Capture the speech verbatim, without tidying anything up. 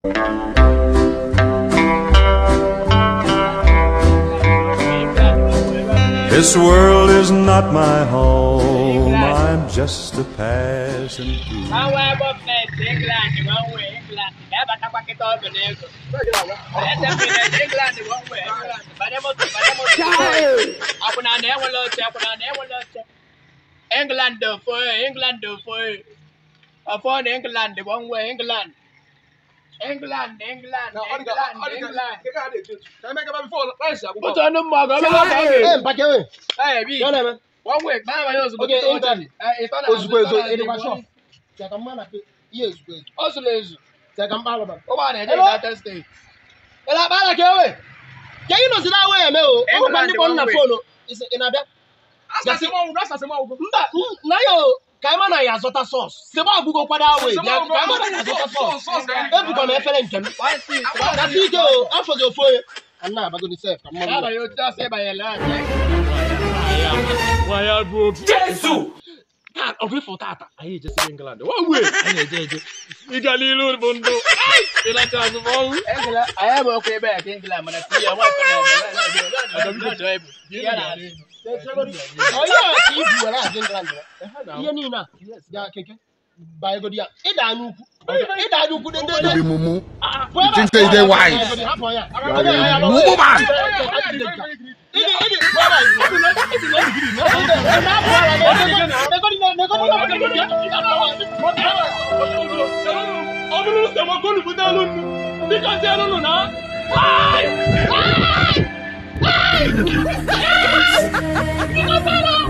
This world is not my home, I'm just a passing through. England for England for upon England one way England. England, England, England, England. Can I make up before? Put on the mug. Hey, be one week. Now I also okay. England. If I was going to education, take a man. Yes, also lazy. Take a man. Oh, I did that state. Well, I'm going. Can you know that way? No, England on the phone is in a bed. That's a small, that's a small. No, Kaimana ya zota sauce. Seba bugo kwada we. Kaimana ya zota sauce. E bugo na efele nkem. Na video afọ go for and now bago ni self. Aba yo just say by la. Why are bro? Jesus. That obi for tata. Aye just in England. One way. Aye je. Igalilu bondo. Ila ta so mo. England. I am okay back England man. See ya wa for. I don't go drive. Yeah. Oh yeah, if you are in England. You need na. Yeah, keke. Buy go dia. E da nu ku. E da nu ku den den. You be mumu. You think say they wise? Mumu man. Why? Why? Why?